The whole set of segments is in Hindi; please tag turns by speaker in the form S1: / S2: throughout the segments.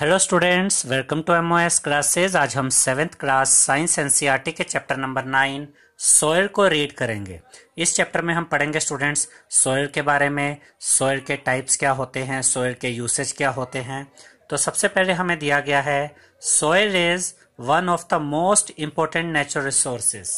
S1: Hello students, welcome to MOS classes. आज हम 7th क्लास साइंस एनसीईआरटी के चैप्टर नंबर 9 सॉइल को रीड करेंगे। इस चैप्टर में हम पढ़ेंगे स्टूडेंट्स सॉइल के बारे में, सॉइल के टाइप्स क्या होते हैं, सॉइल के यूसेज क्या होते हैं। तो सबसे पहले हमें दिया गया है soil is one of the most important natural resources,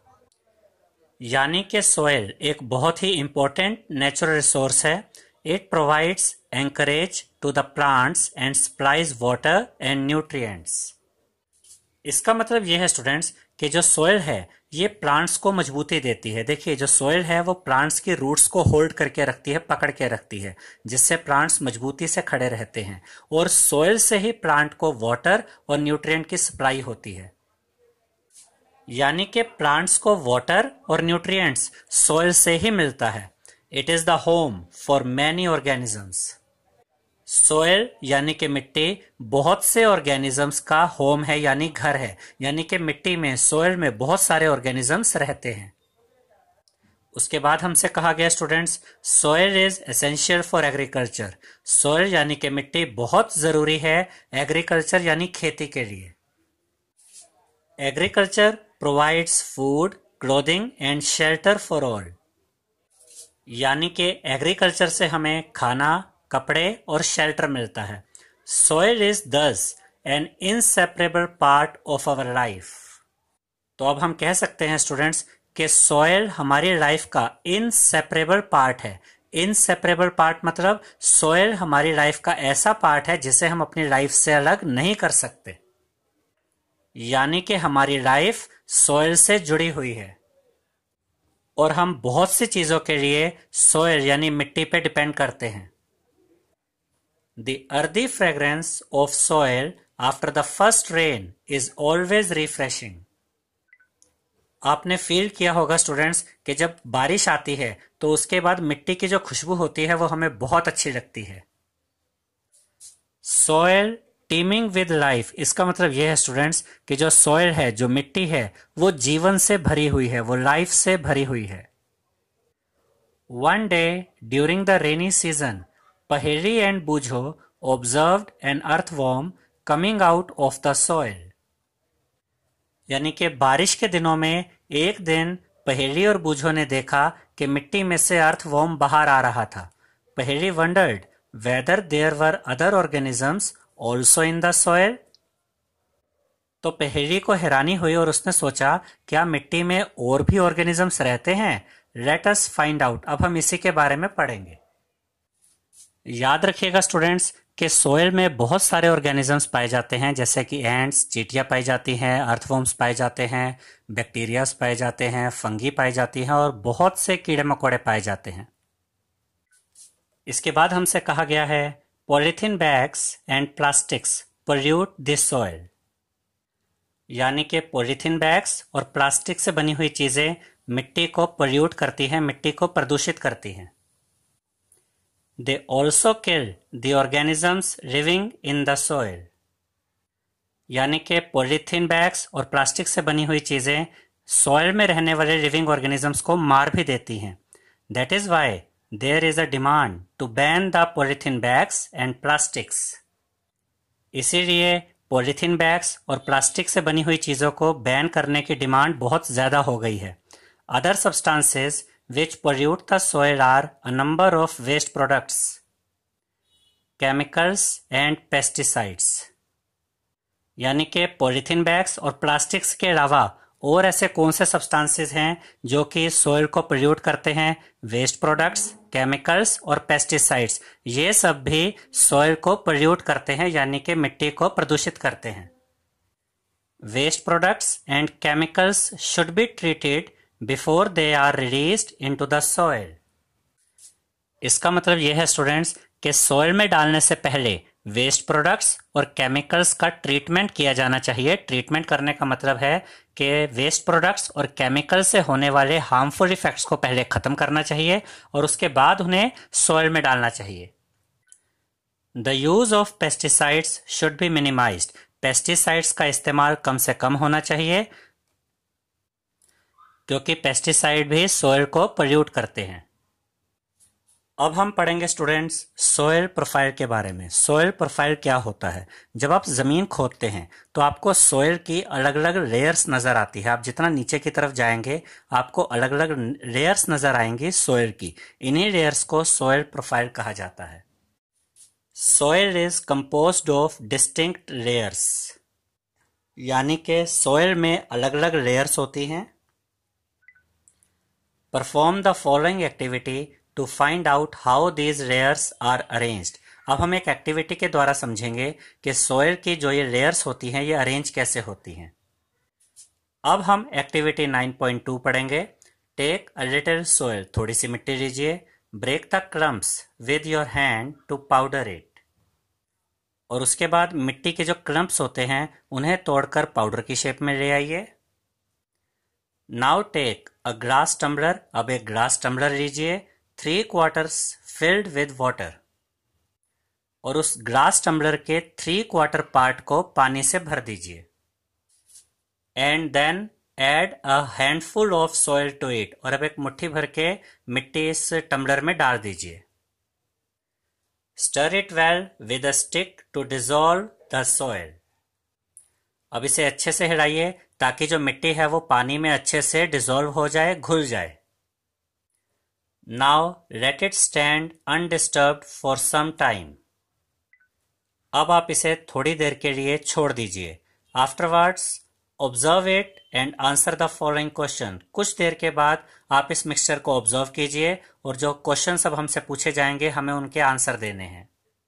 S1: यानी कि सॉइल एक बहुत ही इम्पोर्टेंट नेचुरल रिसोर्स है। It provides anchorage to the plants and supplies water and nutrients. इसका मतलब यह है स्टूडेंट्स कि जो सॉइल है ये प्लांट्स को मजबूती देती है। देखिए, जो सॉइल है वो प्लांट्स की रूट्स को होल्ड करके रखती है, पकड़ के रखती है, जिससे प्लांट्स मजबूती से खड़े रहते हैं। और सॉइल से ही प्लांट को वाटर और न्यूट्रिएंट की सप्लाई होती है, यानी कि प्लांट्स को वाटर और न्यूट्रिएंट्स सॉइल से ही मिलता है। It is the home for many organisms. Soil यानी कि मिट्टी बहुत से ऑर्गेनिजम्स का होम है, यानी घर है। यानी कि मिट्टी में, सॉइल में बहुत सारे ऑर्गेनिजम्स रहते हैं। उसके बाद हमसे कहा गया students soil is essential for agriculture. Soil यानी कि मिट्टी बहुत जरूरी है एग्रीकल्चर यानी खेती के लिए। Agriculture provides food, clothing and shelter for all, यानी कि एग्रीकल्चर से हमें खाना, कपड़े और शेल्टर मिलता है। Soil is thus an inseparable part of our life. तो अब हम कह सकते हैं स्टूडेंट्स कि सॉइल हमारी लाइफ का इनसेपरेबल पार्ट है। इनसेपरेबल पार्ट मतलब सॉइल हमारी लाइफ का ऐसा पार्ट है जिसे हम अपनी लाइफ से अलग नहीं कर सकते, यानी कि हमारी लाइफ सॉइल से जुड़ी हुई है और हम बहुत सी चीजों के लिए सॉइल यानी मिट्टी पे डिपेंड करते हैं। The earthy fragrance of soil after the first rain is always refreshing. आपने फील किया होगा स्टूडेंट्स कि जब बारिश आती है तो उसके बाद मिट्टी की जो खुशबू होती है वो हमें बहुत अच्छी लगती है। सॉइल टीमिंग विद लाइफ, इसका मतलब यह है स्टूडेंट्स कि जो सॉइल है, जो मिट्टी है, वो जीवन से भरी हुई है, वो लाइफ से भरी हुई है। One day during the rainy season Paheli and Bujo observed an earthworm coming out of the soil. यानी कि बारिश के दिनों में एक दिन पहेली और बूझो ने देखा कि मिट्टी में से अर्थवॉर्म बाहर आ रहा था। पहेली wondered whether there were other organisms also in the soil. तो पहेली को हैरानी हुई और उसने सोचा क्या मिट्टी में और भी ऑर्गेनिजम्स रहते हैं। Let us find out. अब हम इसी के बारे में पढ़ेंगे। याद रखिएगा स्टूडेंट्स कि सॉइल में बहुत सारे ऑर्गेनिजम्स पाए जाते हैं, जैसे कि एंट्स, चींटियां पाई जाती हैं, अर्थवॉर्म्स पाए जाते हैं, बैक्टीरियाज पाए जाते हैं, फंगी पाई जाती हैं और बहुत से कीड़े मकोड़े पाए जाते हैं। इसके बाद हमसे कहा गया है polythene bags and plastics pollute this soil, यानी कि पॉलीथीन बैग्स और प्लास्टिक से बनी हुई चीजें मिट्टी को पोल्यूट करती हैं, मिट्टी को प्रदूषित करती हैं। They also kill the organisms living in the soil. यानी कि पॉलीथीन बैग्स और प्लास्टिक से बनी हुई चीजें सॉइल में रहने वाले लिविंग ऑर्गेनिजम्स को मार भी देती हैं। That is why there is a demand to ban the polythene bags and plastics. इसीलिए पॉलीथीन बैग्स और प्लास्टिक से बनी हुई चीजों को बैन करने की डिमांड बहुत ज्यादा हो गई है। Other substances which pollute the soil are a number of waste products, chemicals and pesticides. यानी कि पॉलीथीन बैग्स और प्लास्टिक्स के अलावा और ऐसे कौन से सब्सटेंसेस हैं जो कि सॉइल को पोल्यूट करते हैं। वेस्ट प्रोडक्ट्स, केमिकल्स और पेस्टिसाइड्स, ये सब भी सॉइल को पोल्यूट करते हैं, यानी कि मिट्टी को प्रदूषित करते हैं। Waste products and chemicals should be treated before they are released into the soil. इसका मतलब यह है स्टूडेंट्स कि सॉइल में डालने से पहले वेस्ट प्रोडक्ट्स और केमिकल्स का ट्रीटमेंट किया जाना चाहिए। ट्रीटमेंट करने का मतलब है कि वेस्ट प्रोडक्ट्स और केमिकल से होने वाले हार्मफुल इफेक्ट्स को पहले खत्म करना चाहिए और उसके बाद उन्हें सॉइल में डालना चाहिए। The use of pesticides should be minimised. Pesticides का इस्तेमाल कम से कम होना चाहिए क्योंकि पेस्टिसाइड भी सॉइल को पोल्यूट करते हैं। अब हम पढ़ेंगे स्टूडेंट्स सोयल प्रोफाइल के बारे में। सोयल प्रोफाइल क्या होता है? जब आप जमीन खोदते हैं तो आपको सोयल की अलग अलग लेयर्स नजर आती है। आप जितना नीचे की तरफ जाएंगे आपको अलग अलग लेयर्स नजर आएंगी सोयल की। इन्हीं लेयर्स को सोयल प्रोफाइल कहा जाता है। Soil is composed of distinct layers, यानी कि सोयल में अलग अलग लेयर्स होती हैं। Perform the following activity to find out how these layers are arranged. अब हम एक एक्टिविटी के द्वारा समझेंगे कि सोयल की जो ये लेयर्स होती हैं ये अरेंज कैसे होती हैं। अब हम एक्टिविटी 9.2 पढ़ेंगे। टेक अ लिटिल सोयल, थोड़ी सी मिट्टी लीजिए। Break the crumbs with your hand to powder it. और उसके बाद मिट्टी के जो क्रम्प्स होते हैं उन्हें तोड़कर पाउडर की शेप में ले आइए। Now take a glass tumbler, अब एक ग्लास टम्बलर लीजिए। 3 क्वार्टर्स फिल्ड विद वाटर, और उस ग्लास टम्बलर के 3 क्वार्टर पार्ट को पानी से भर दीजिए। And then add a handful of soil to it, और अब एक मुट्ठी भर के मिट्टी इस टम्बलर में डाल दीजिए। Stir it well with a stick to dissolve the soil. अब इसे अच्छे से हिलाइए ताकि जो मिट्टी है वो पानी में अच्छे से डिसॉल्व हो जाए, घुल जाए। Now let it stand undisturbed for some time. अब आप इसे थोड़ी देर के लिए छोड़ दीजिए। Afterwards observe it and answer the following question. कुछ देर के बाद आप इस मिक्सचर को ऑब्जर्व कीजिए और जो क्वेश्चन सब हमसे पूछे जाएंगे हमें उनके आंसर देने हैं।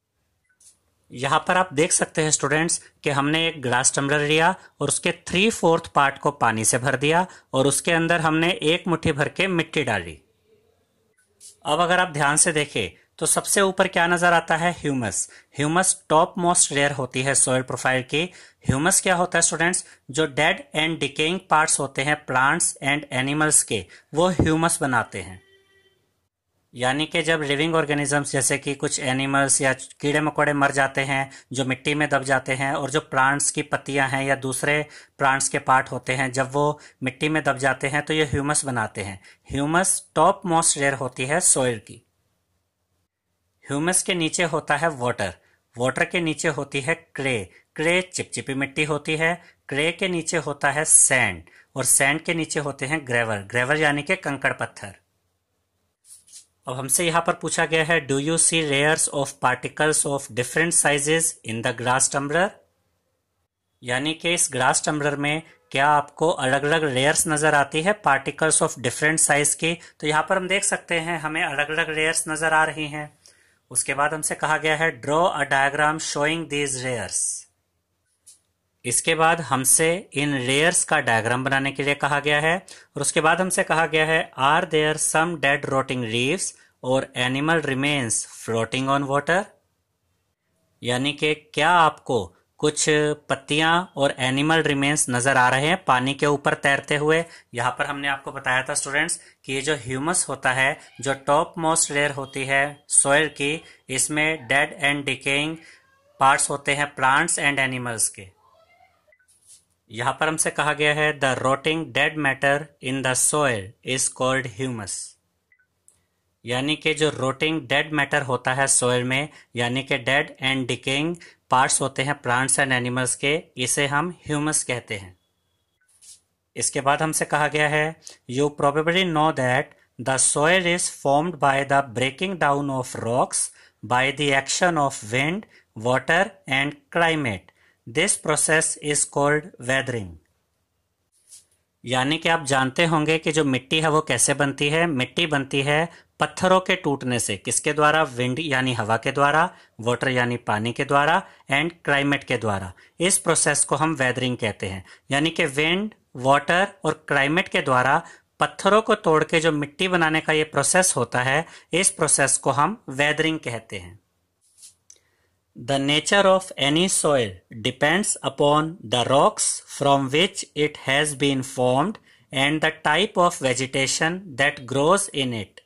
S1: यहां पर आप देख सकते हैं स्टूडेंट्स कि हमने एक ग्लास टम्बलर लिया और उसके 3/4 पार्ट को पानी से भर दिया और उसके अंदर हमने एक मुट्ठी भर के मिट्टी डाली। अब अगर आप ध्यान से देखें तो सबसे ऊपर क्या नजर आता है? Humus. Humus top most layer होती है सोयल प्रोफाइल की। ह्यूमस क्या होता है स्टूडेंट्स? जो डेड एंड डिकेइंग पार्ट्स होते हैं प्लांट्स एंड एनिमल्स के, वो ह्यूमस बनाते हैं। यानी कि जब लिविंग ऑर्गेनिजम्स जैसे कि कुछ एनिमल्स या कीड़े मकोड़े मर जाते हैं जो मिट्टी में दब जाते हैं, और जो प्लांट्स की पत्तियां हैं या दूसरे प्लांट्स के पार्ट होते हैं जब वो मिट्टी में दब जाते हैं तो ये ह्यूमस बनाते हैं। ह्यूमस टॉप मोस्ट लेयर होती है सॉइल की। ह्यूमस के नीचे होता है वाटर। वाटर के नीचे होती है क्ले। क्ले चिपचिपी मिट्टी होती है। क्ले के नीचे होता है सैंड, और सैंड के नीचे होते हैं ग्रेवल। ग्रेवल यानी कि कंकड़ पत्थर। अब हमसे यहां पर पूछा गया है, do you see layers of particles of different sizes in the glass tumbler? यानी कि इस ग्लास टम्बलर में क्या आपको अलग अलग लेयर्स नजर आती है पार्टिकल्स ऑफ डिफरेंट साइज की? तो यहां पर हम देख सकते हैं हमें अलग अलग लेयर्स नजर आ रही हैं। उसके बाद हमसे कहा गया है draw a diagram showing these layers. इसके बाद हमसे इन लेयर्स का डायग्राम बनाने के लिए कहा गया है, और उसके बाद हमसे कहा गया है are there some dead rotting leaves और animal remains floating on water? यानी कि क्या आपको कुछ पत्तियां और एनिमल रिमेन्स नजर आ रहे हैं पानी के ऊपर तैरते हुए? यहां पर हमने आपको बताया था स्टूडेंट्स कि ये जो ह्यूमस होता है, जो टॉप मोस्ट लेयर होती है सॉइल की, इसमें डेड एंड डिकेइंग पार्ट्स होते हैं प्लांट्स एंड एनिमल्स के। यहां पर हमसे कहा गया है the rotting dead matter in the soil is called humus. यानी कि जो रोटिंग डेड मैटर होता है सॉइल में, यानी कि डेड एंड डिकेइंग पार्ट्स होते हैं प्लांट्स एंड एनिमल्स के, इसे हम ह्यूमस कहते हैं। इसके बाद हमसे कहा गया है you probably know that the soil is formed by the breaking down of rocks by the action of wind, water and climate. This process is called weathering. यानी कि आप जानते होंगे कि जो मिट्टी है वो कैसे बनती है। मिट्टी बनती है पत्थरों के टूटने से। किसके द्वारा? विंड यानी हवा के द्वारा, वाटर यानी पानी के द्वारा, एंड क्लाइमेट के द्वारा। इस प्रोसेस को हम वेदरिंग कहते हैं। यानी कि विंड, वाटर और क्लाइमेट के द्वारा पत्थरों को तोड़ के जो मिट्टी बनाने का ये प्रोसेस होता है, इस प्रोसेस को हम वेदरिंग कहते हैं। The nature of any soil depends upon the rocks from which it has been formed and the type of vegetation that grows in it.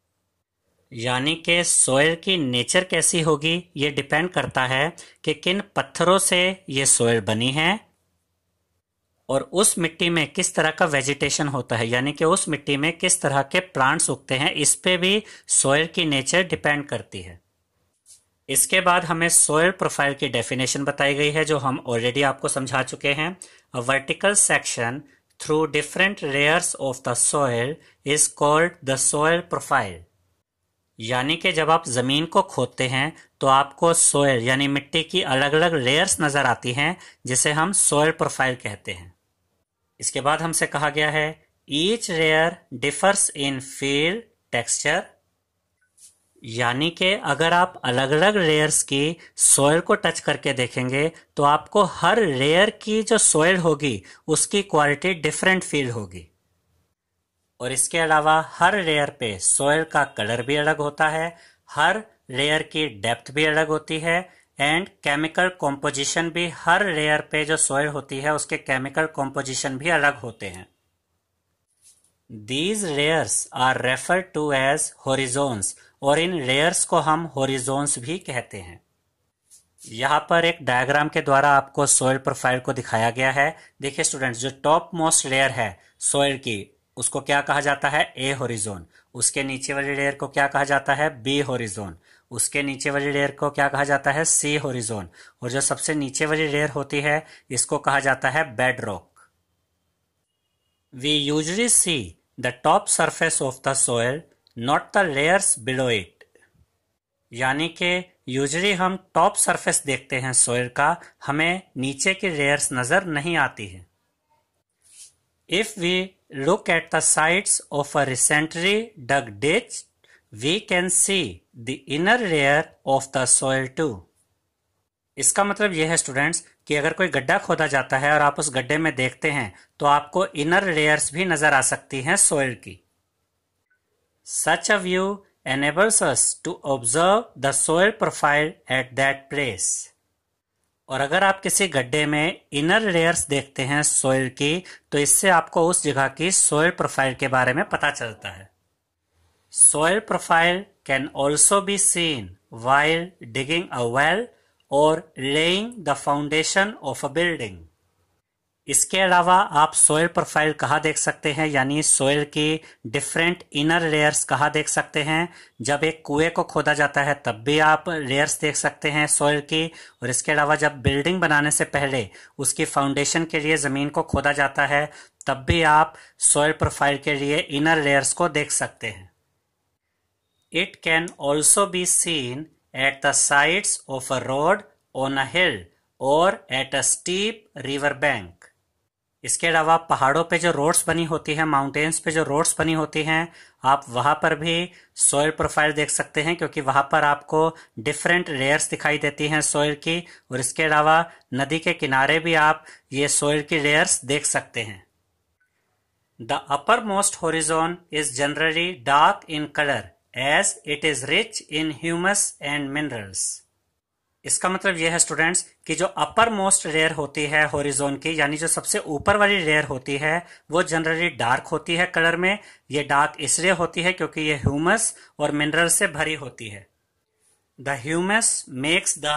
S1: यानी कि सोयल की नेचर कैसी होगी ये डिपेंड करता है कि किन पत्थरों से ये सोयल बनी है और उस मिट्टी में किस तरह का वेजिटेशन होता है, यानी कि उस मिट्टी में किस तरह के प्लांट्स उगते हैं, इस पे भी सॉइल की नेचर डिपेंड करती है। इसके बाद हमें सॉइल प्रोफाइल की डेफिनेशन बताई गई है, जो हम ऑलरेडी आपको समझा चुके हैं। A vertical section through different layers of the soil is called the soil profile. यानी कि जब आप जमीन को खोदते हैं तो आपको सॉइल यानी मिट्टी की अलग अलग लेयर्स नजर आती हैं, जिसे हम सॉइल प्रोफाइल कहते हैं। इसके बाद हमसे कहा गया है each layer differs in feel texture, यानी कि अगर आप अलग अलग लेयर्स की सॉइल को टच करके देखेंगे तो आपको हर लेयर की जो सॉइल होगी उसकी क्वालिटी डिफरेंट फील होगी। और इसके अलावा हर लेयर पे सॉइल का कलर भी अलग होता है, हर लेयर की डेप्थ भी अलग होती है, एंड केमिकल कॉम्पोजिशन भी हर लेयर पे जो सॉइल होती है उसके केमिकल कॉम्पोजिशन भी अलग होते हैं। These layers are referred to as horizons, और इन लेयर्स को हम होरिजोन्स भी कहते हैं। यहाँ पर एक डायग्राम के द्वारा आपको सॉइल प्रोफाइल को दिखाया गया है। देखिए स्टूडेंट्स, जो टॉप मोस्ट लेयर है सॉइल की उसको क्या कहा जाता है, ए होरिजोन। उसके नीचे वाली लेयर को क्या कहा जाता है, बी होरिजोन। उसके नीचे वाली लेयर को क्या कहा जाता है, सी होरिजोन। और जो सबसे नीचे वाली लेयर होती है इसको कहा जाता है bed rock. We usually see the top surface of the soil, not the layers below it. यानी कि यूजली हम टॉप सरफेस देखते हैं सॉइल का, हमें नीचे की लेयर्स नजर नहीं आती है। If we look at the sides of a recently dug ditch, we can see the inner layer of the soil too. इसका मतलब यह है स्टूडेंट्स कि अगर कोई गड्ढा खोदा जाता है और आप उस गड्ढे में देखते हैं तो आपको इनर लेयर्स भी नजर आ सकती हैं सॉइल की। Such a view enables us to observe the soil profile at that place. और अगर आप किसी गड्ढे में इनर लेयर्स देखते हैं सॉइल की तो इससे आपको उस जगह की सॉइल प्रोफाइल के बारे में पता चलता है। Soil profile can also be seen while digging a well और laying the foundation of a building. इसके अलावा आप सॉइल प्रोफाइल कहाँ देख सकते हैं, यानी सॉइल की डिफरेंट इनर लेयर्स कहाँ देख सकते हैं, जब एक कुएं को खोदा जाता है तब भी आप लेयर्स देख सकते हैं सॉइल की। और इसके अलावा जब बिल्डिंग बनाने से पहले उसकी फाउंडेशन के लिए ज़मीन को खोदा जाता है तब भी आप सॉइल प्रोफाइल के लिए इनर लेयर्स को देख सकते हैं। It can also be seen at the sides of a road on a hill or at a steep river bank. इसके अलावा पहाड़ों पे जो रोड्स बनी होती हैं, माउंटेन्स पे जो रोड्स बनी होती हैं, आप वहां पर भी सॉइल प्रोफाइल देख सकते हैं, क्योंकि वहां पर आपको डिफरेंट लेयर्स दिखाई देती हैं सॉइल की। और इसके अलावा नदी के किनारे भी आप ये सॉइल की लेयर्स देख सकते हैं। The uppermost horizon is generally dark in color as it is rich in humus and minerals. इसका मतलब यह है स्टूडेंट्स कि जो अपर मोस्ट लेयर होती है हॉरिजॉन की, यानी जो सबसे ऊपर वाली लेयर होती है, वो जनरली डार्क होती है कलर में। ये डार्क इसलिए होती है क्योंकि ये ह्यूमस और मिनरल से भरी होती है। The humus makes the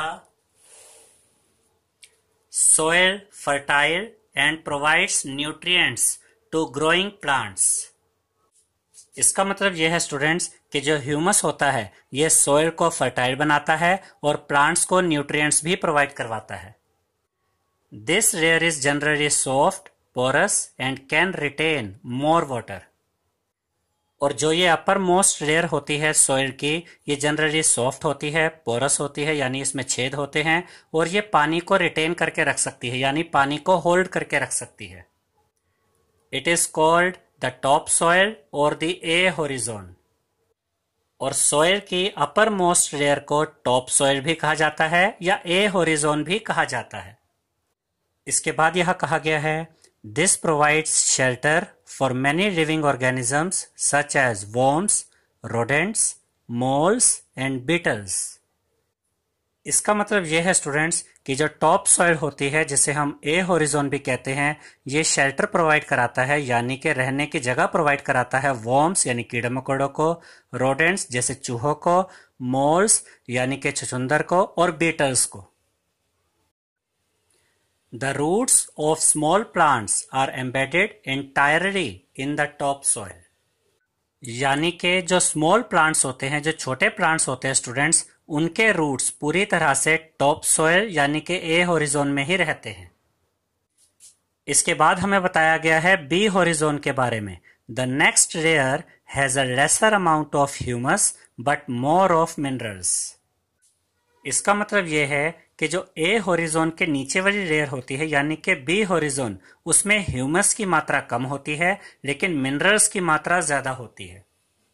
S1: soil fertile and provides nutrients to growing plants. इसका मतलब यह है स्टूडेंट्स कि जो ह्यूमस होता है ये सोइल को फर्टाइल बनाता है और प्लांट्स को न्यूट्रिएंट्स भी प्रोवाइड करवाता है। This layer is generally soft, porous and can retain more water. और जो ये अपर मोस्ट लेयर होती है सोइल की, ये जनरली सॉफ्ट होती है, पोरस होती है, यानी इसमें छेद होते हैं, और ये पानी को रिटेन करके रख सकती है, यानी पानी को होल्ड करके रख सकती है। It is called the top soil or the A horizon. और सॉइल की अपर मोस्ट लेयर को टॉप सॉइल भी कहा जाता है या ए होरिजोन भी कहा जाता है। इसके बाद यह कहा गया है this provides shelter for many living organisms such as worms, rodents, moles and beetles। इसका मतलब यह है स्टूडेंट्स कि जो टॉप सॉइल होती है, जिसे हम ए होरिजोन भी कहते हैं, ये शेल्टर प्रोवाइड कराता है, यानी कि रहने की जगह प्रोवाइड कराता है वॉर्म्स यानी कीड़े मकोड़ों को, रोडेंट्स जैसे चूहों को, मोल्स यानी कि छछूंदर को, और बीटल्स को। The roots of small plants are embedded entirely in the topsoil. यानी कि जो स्मॉल प्लांट्स होते हैं, जो छोटे प्लांट्स होते हैं स्टूडेंट्स, उनके रूट्स पूरी तरह से टॉप सॉइल यानी कि ए होरिजोन में ही रहते हैं। इसके बाद हमें बताया गया है बी होरिजोन के बारे में। The next layer has a lesser amount of humus but more of minerals. इसका मतलब यह है कि जो ए होरिजोन के नीचे वाली लेयर होती है यानी कि बी होरिजोन, उसमें ह्यूमस की मात्रा कम होती है लेकिन मिनरल्स की मात्रा ज्यादा होती है।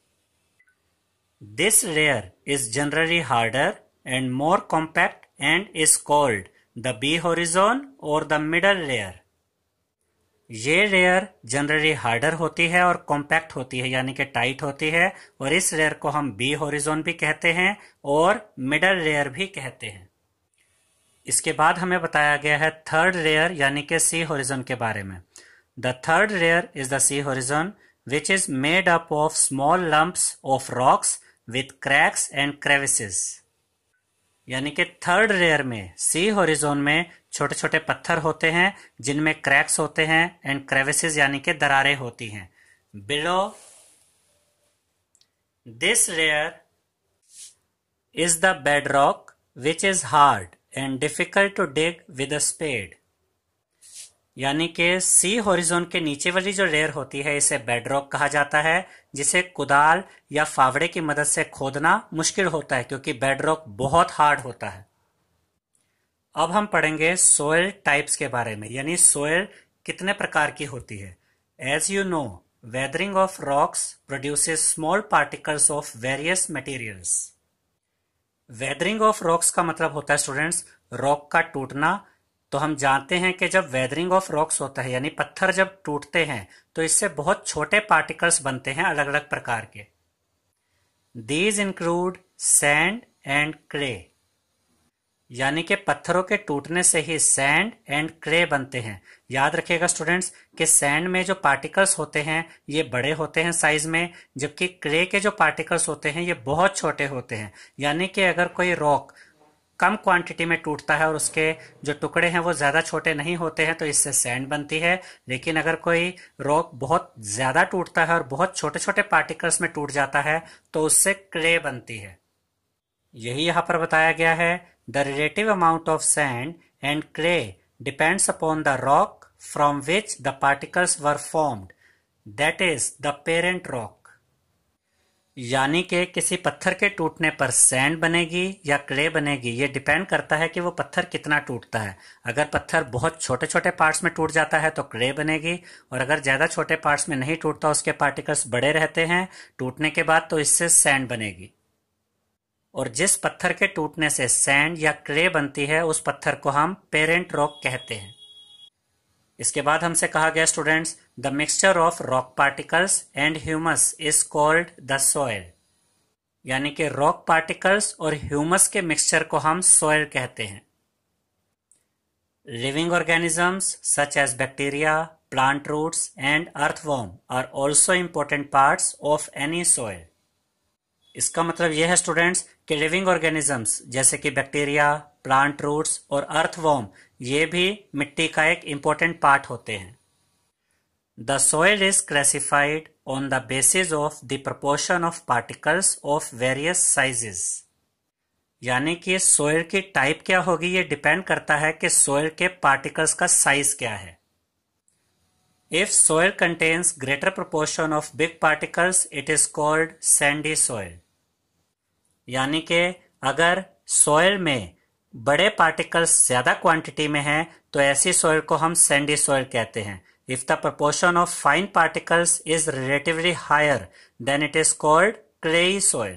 S1: This layer is generally harder and more compact and is called the B horizon or the middle layer. ये लेयर जनरली हार्डर होती है और कॉम्पैक्ट होती है यानी कि टाइट होती है, और इस लेयर को हम बी होरिजोन भी कहते हैं और मिडल लेयर भी कहते हैं। इसके बाद हमें बताया गया है थर्ड लेयर यानी कि सी होरिजोन के बारे में। The third layer is the C horizon which is made up of small lumps of rocks with cracks and crevices. यानी कि थर्ड लेयर में, सी होरिजोन में छोटे छोटे पत्थर होते हैं जिनमें क्रैक्स होते हैं एंड क्रेविसेस यानी कि दरारें होती हैं। Below this layer is the bed rock which is hard and difficult to dig with a spade. यानी कि सी होरिजोन के नीचे वाली जो लेयर होती है इसे बेडरॉक कहा जाता है, जिसे कुदाल या फावड़े की मदद से खोदना मुश्किल होता है क्योंकि बेडरॉक बहुत हार्ड होता है। अब हम पढ़ेंगे सोयल टाइप्स के बारे में, यानी सोयल कितने प्रकार की होती है। As you know, weathering of rocks produces small particles of various materials. Weathering of rocks का मतलब होता है स्टूडेंट्स रॉक का टूटना। तो हम जानते हैं कि जब वेदरिंग ऑफ रॉक्स होता है यानी पत्थर जब टूटते हैं तो इससे बहुत छोटे पार्टिकल्स बनते हैं अलग अलग प्रकार के। These include sand and clay. यानी कि पत्थरों के टूटने से ही सैंड एंड क्ले बनते हैं। याद रखिएगा स्टूडेंट्स कि सैंड में जो पार्टिकल्स होते हैं ये बड़े होते हैं साइज में, जबकि क्ले के जो पार्टिकल्स होते हैं ये बहुत छोटे होते हैं। यानी कि अगर कोई रॉक कम क्वांटिटी में टूटता है और उसके जो टुकड़े हैं वो ज्यादा छोटे नहीं होते हैं तो इससे सैंड बनती है, लेकिन अगर कोई रॉक बहुत ज्यादा टूटता है और बहुत छोटे छोटे पार्टिकल्स में टूट जाता है तो उससे क्ले बनती है। यही यहां पर बताया गया है। The relative amount of sand and clay depends upon the rock from which the particles were formed, that is the parent rock. यानी कि किसी पत्थर के टूटने पर सैंड बनेगी या क्ले बनेगी, ये डिपेंड करता है कि वो पत्थर कितना टूटता है। अगर पत्थर बहुत छोटे छोटे पार्ट्स में टूट जाता है तो क्ले बनेगी, और अगर ज्यादा छोटे पार्ट्स में नहीं टूटता, उसके पार्टिकल्स बड़े रहते हैं टूटने के बाद, तो इससे सैंड बनेगी। और जिस पत्थर के टूटने से सैंड या क्ले बनती है उस पत्थर को हम पेरेंट रॉक कहते हैं। इसके बाद हमसे कहा गया students the mixture of rock particles and humus is called the soil. यानी कि रॉक पार्टिकल्स और ह्यूमस के मिक्सचर को हम सॉइल कहते हैं। Living organisms such as bacteria, plant roots and earthworm are also important parts of any soil. इसका मतलब यह है स्टूडेंट्स कि लिविंग ऑर्गेनिजम्स जैसे कि बैक्टीरिया, प्लांट रूट्स और अर्थवॉर्म ये भी मिट्टी का एक इंपॉर्टेंट पार्ट होते हैं। The soil is classified on the basis of the proportion of particles of various sizes. यानी कि सॉइल की टाइप क्या होगी ये डिपेंड करता है कि सॉइल के पार्टिकल्स का साइज क्या है। If soil contains greater proportion of big particles, it is called sandy soil. यानी कि अगर सॉइल में बड़े पार्टिकल्स ज्यादा क्वांटिटी में हैं तो ऐसी सॉइल को हम सैंडी सॉइल कहते हैं। If the proportion of fine particles is relatively higher, then it is called clayey soil.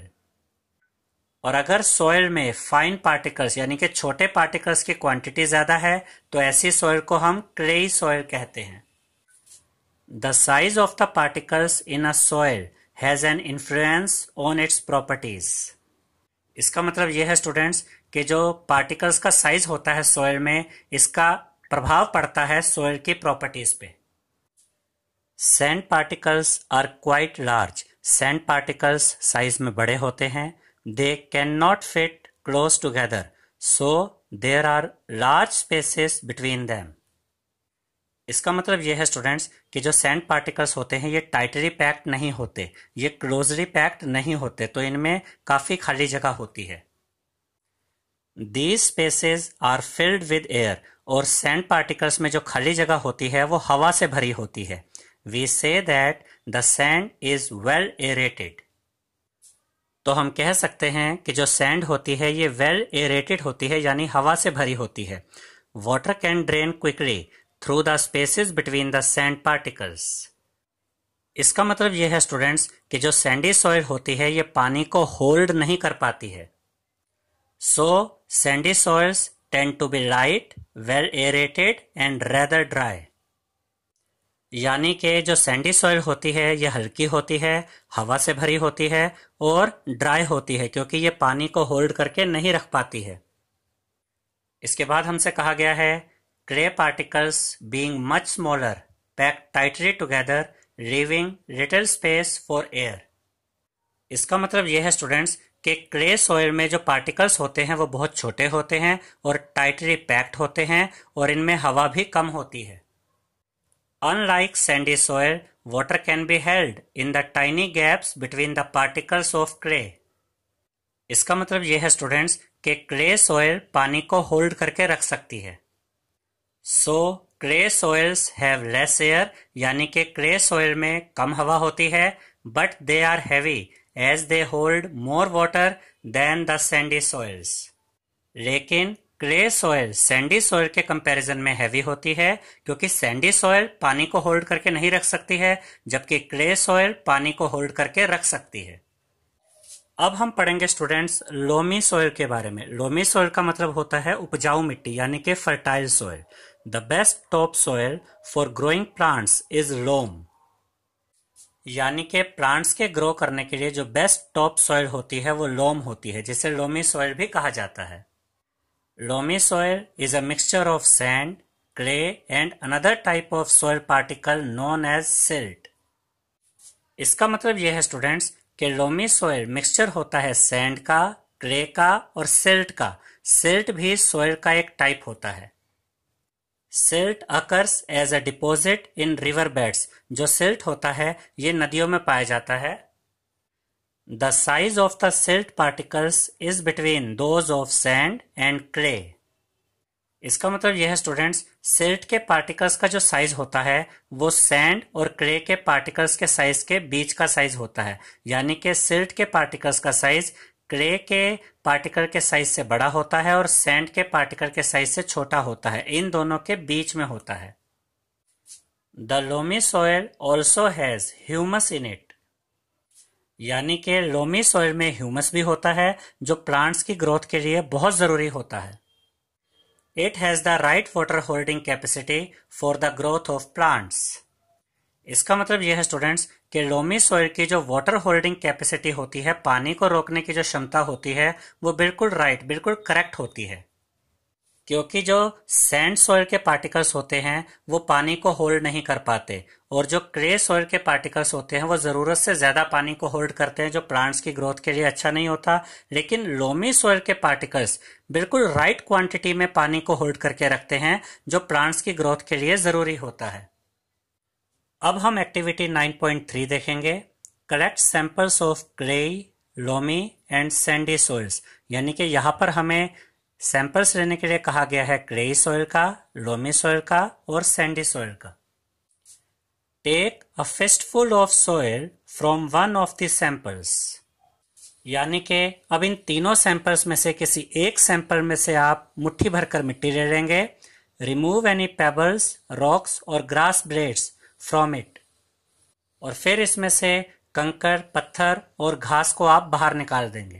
S1: और अगर सॉइल में फाइन पार्टिकल्स यानी कि छोटे पार्टिकल्स की क्वांटिटी ज्यादा है तो ऐसी सॉइल को हम क्लेई सॉइल कहते हैं। The size of the particles in a soil has an influence on its properties. इसका मतलब यह है स्टूडेंट्स कि जो पार्टिकल्स का साइज होता है सॉइल में, इसका प्रभाव पड़ता है सॉइल की प्रॉपर्टीज पे। Sand particles are quite large. Sand particles size में बड़े होते हैं। They can not fit close together, so there are large spaces between them. इसका मतलब यह है स्टूडेंट्स कि जो सैंड पार्टिकल्स होते हैं ये टाइटली पैक्ड नहीं होते, ये क्लोजली पैक्ड नहीं होते, तो इनमें काफी खाली जगह होती है। These spaces are filled with air, और सैंड पार्टिकल्स में जो खाली जगह होती है वो हवा से भरी होती है। We say that the sand is well aerated। तो हम कह सकते हैं कि जो सैंड होती है ये well aerated होती है, यानी हवा से भरी होती है। Water can drain quickly through the spaces between the sand particles। इसका मतलब यह है स्टूडेंट्स कि जो सैंडी सॉइल होती है ये पानी को होल्ड नहीं कर पाती है। So, sandy soils tend to be light, well aerated and rather dry। यानी कि जो सैंडी सॉइल होती है ये हल्की होती है, हवा से भरी होती है और ड्राई होती है, क्योंकि ये पानी को होल्ड करके नहीं रख पाती है। इसके बाद हमसे कहा गया है clay particles being much smaller packed tightly together leaving little space for air। इसका मतलब यह है स्टूडेंट्स कि क्ले सॉइल में जो पार्टिकल्स होते हैं वो बहुत छोटे होते हैं और टाइटली पैक्ड होते हैं और इनमें हवा भी कम होती है। Unlike sandy soil, water can be held in the tiny gaps between the particles of clay. इसका मतलब यह है स्टूडेंट्स कि क्ले सॉइल पानी को होल्ड करके रख सकती है। So clay soils have less air, यानी कि क्ले सॉइल में कम हवा होती है, but they are heavy as they hold more water than the sandy soils। लेकिन क्ले सॉइल सैंडी सॉइल के कंपैरिजन में हैवी होती है, क्योंकि सैंडी सॉइल पानी को होल्ड करके नहीं रख सकती है, जबकि क्ले सॉइल पानी को होल्ड करके रख सकती है। अब हम पढ़ेंगे स्टूडेंट्स लोमी सॉइल के बारे में। लोमी सॉइल का मतलब होता है उपजाऊ मिट्टी, यानी कि fertile soil. The best top soil for growing plants is loam. यानी कि प्लांट्स के ग्रो करने के लिए जो बेस्ट टॉप सॉइल होती है वो लोम होती है, जिसे लोमी सॉइल भी कहा जाता है। Loamy soil is a mixture of sand, clay and another type of soil particle known as silt. इसका मतलब यह है स्टूडेंट्स कि लोमी सॉइल मिक्सचर होता है सैंड का, क्ले का और सिल्ट का। सिल्ट भी सॉइल का एक टाइप होता है। Silt occurs as a deposit in river beds. जो सिल्ट होता है ये नदियों में पाया जाता है। The size of the silt particles is between those of sand and clay. इसका मतलब यह है स्टूडेंट्स सिल्ट के पार्टिकल्स का जो साइज होता है वो सैंड और क्ले के पार्टिकल्स के साइज के बीच का साइज होता है, यानी कि सिल्ट के पार्टिकल्स का साइज क्ले के पार्टिकल के साइज से बड़ा होता है और सैंड के पार्टिकल के साइज से छोटा होता है, इन दोनों के बीच में होता है। The loamy soil also has humus in it. यानी कि लोमी सॉइल में ह्यूमस भी होता है, जो प्लांट्स की ग्रोथ के लिए बहुत जरूरी होता है। It has the right water holding capacity for the growth of plants. इसका मतलब यह है स्टूडेंट्स कि लोमी सॉइल की जो वाटर होल्डिंग कैपेसिटी होती है, पानी को रोकने की जो क्षमता होती है, वो बिल्कुल राइट, बिल्कुल करेक्ट होती है। क्योंकि जो सैंड सॉइल के पार्टिकल्स होते हैं वो पानी को होल्ड नहीं कर पाते, और जो क्ले सॉइल के पार्टिकल्स होते हैं वो जरूरत से ज्यादा पानी को होल्ड करते हैं, जो प्लांट्स की ग्रोथ के लिए अच्छा नहीं होता। लेकिन लोमी सॉइल के पार्टिकल्स बिल्कुल राइट क्वांटिटी में पानी को होल्ड करके रखते हैं, जो प्लांट्स की ग्रोथ के लिए जरूरी होता है। अब हम एक्टिविटी 9.3 देखेंगे। Collect samples of clay, loamy and sandy soils. यानी कि यहाँ पर हमें सैंपल्स लेने के लिए कहा गया है क्ले सॉइल का, लोमी सॉइल का और सैंडी सॉइल का। Take a fistful of soil from one of the samples. यानी कि अब इन तीनों सैंपल्स में से किसी एक सैंपल में से आप मुट्ठी भरकर मिट्टी ले लेंगे। रिमूव एनी पेबल्स, रॉक्स और ग्रास ब्लेड्स फ्रॉम इट। और फिर इसमें से कंकड़, पत्थर और घास को आप बाहर निकाल देंगे।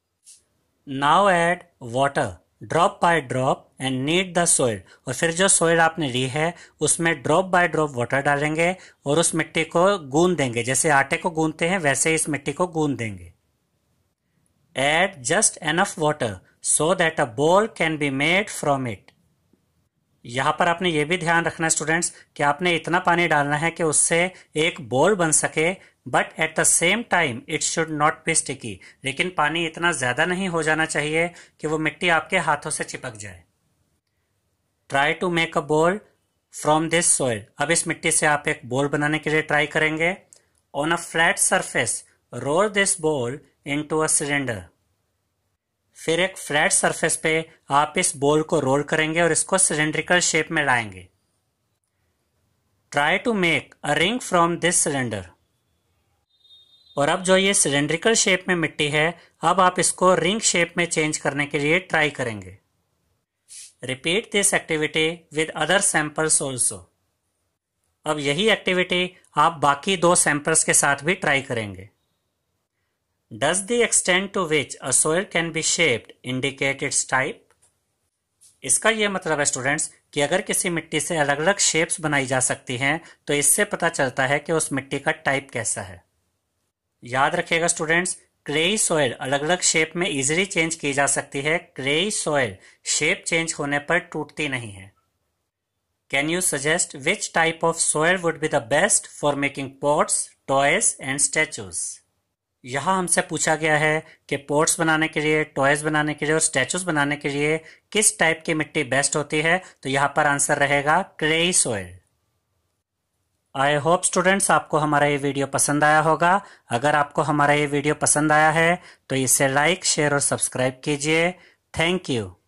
S1: Now add water drop by drop and knead the soil. और फिर जो सॉइल आपने ली है उसमें ड्रॉप बाय ड्रॉप वाटर डालेंगे और उस मिट्टी को गूंद देंगे। जैसे आटे को गूंदते हैं वैसे इस मिट्टी को गूंद देंगे। Add just enough water so that a ball can be made from it. यहां पर आपने ये भी ध्यान रखना स्टूडेंट्स कि आपने इतना पानी डालना है कि उससे एक बॉल बन सके, but at the same time it should not be sticky. लेकिन पानी इतना ज्यादा नहीं हो जाना चाहिए कि वो मिट्टी आपके हाथों से चिपक जाए। Try to make a ball from this soil. अब इस मिट्टी से आप एक बॉल बनाने के लिए ट्राई करेंगे। On a flat surface roll this ball into a cylinder. फिर एक फ्लैट सरफेस पे आप इस बॉल को रोल करेंगे और इसको सिलेंड्रिकल शेप में लाएंगे। Try to make a ring from this cylinder. और अब जो ये सिलेंड्रिकल शेप में मिट्टी है, अब आप इसको रिंग शेप में चेंज करने के लिए ट्राई करेंगे। Repeat this activity with other samples also. अब यही एक्टिविटी आप बाकी 2 सैंपल्स के साथ भी ट्राई करेंगे। Does the extent to which a soil can be shaped indicate its type? इसका यह मतलब है स्टूडेंट्स कि अगर किसी मिट्टी से अलग अलग शेप्स बनाई जा सकती हैं तो इससे पता चलता है कि उस मिट्टी का टाइप कैसा है। याद रखिएगा स्टूडेंट्स, क्लेई सॉइल अलग अलग शेप में इजीली चेंज की जा सकती है। क्लेई सॉइल शेप चेंज होने पर टूटती नहीं है। Can you suggest which type of soil would be the best for making pots, toys and statues? यहाँ हमसे पूछा गया है कि पॉट्स बनाने के लिए, टॉयज बनाने के लिए और स्टैचूज बनाने के लिए किस टाइप की मिट्टी बेस्ट होती है, तो यहाँ पर आंसर रहेगा clayey soil. I hope students आपको हमारा ये वीडियो पसंद आया होगा। अगर आपको हमारा ये वीडियो पसंद आया है तो इसे लाइक, शेयर और सब्सक्राइब कीजिए। Thank you.